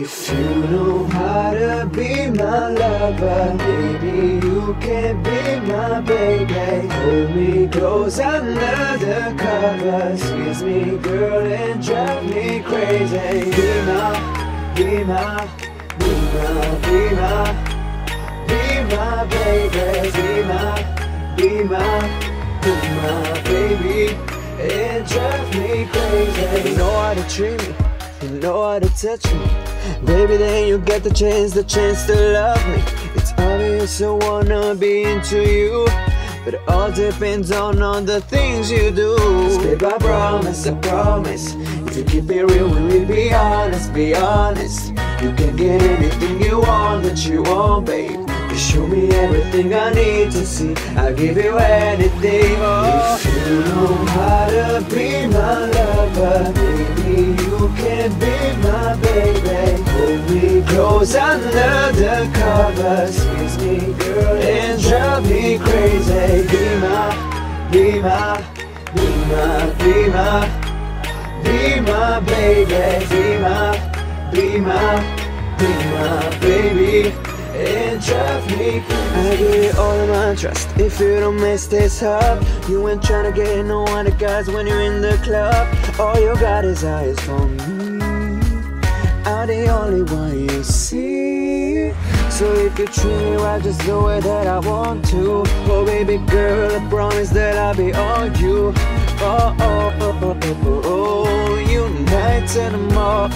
If you know how to be my lover, baby, you can be my baby. Hold me close under the covers, kiss me, girl, and drive me crazy. Be my, be my, be my, be my, be my baby. Be my, be my, be my baby, and drive me crazy. You know how to treat me, you know how to touch me, baby, then you get the chance to love me. It's obvious I wanna be into you, but it all depends on all the things you do. 'Cause babe, I promise, if you keep it real with me, be honest, be honest. You can get anything you want that you want, babe. You show me everything I need to see, I'll give you anything. Oh. If you know how to be my lover, baby, you can be my baby. Hold me close under the covers, kiss me, girl, and drive me crazy. Be my, be my, be my, be my, be my baby. Be my, be my, be my baby, and drive me crazy. I give you all of my trust, if you don't mess this up. You ain't tryna get no other guys when you're in the club. All you got is eyes for me, I'm the only one you see. So if you treat me right, just the way that I want to. Oh baby girl, I promise that I'll be on you. Oh, oh, oh, oh, oh, oh, you night and the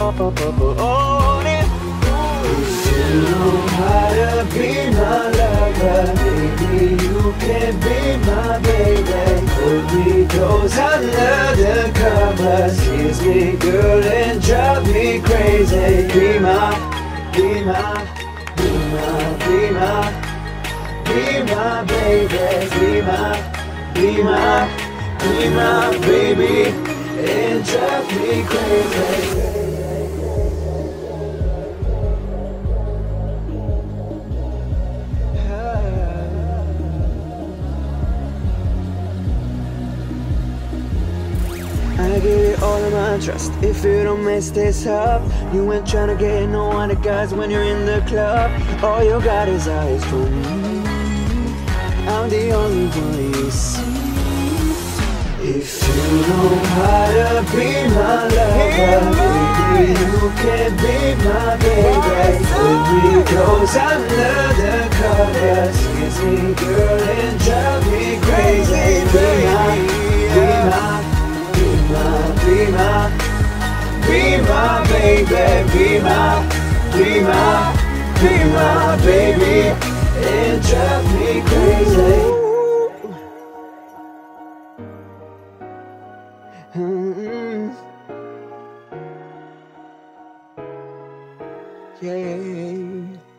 morning. If you know how to be my lover, baby, you can be my baby. Hold me close under the covers, kiss me, girl, and drive me crazy. Be my, be my, be my, be my, be my baby. Be my, be my, be my baby, and drive me crazy. I give you all of my trust, if you don't mess this up. You ain't tryna get no other guys when you're in the club. All you got is eyes for me, I'm the only one you see. If you know how to be my lover, baby, you can be my baby. Hold me close under the covers, kiss me, girl, and drive me crazy. Be my, be my, be my, be my baby. Be my, be my, be my baby, and drive me crazy. Yeah.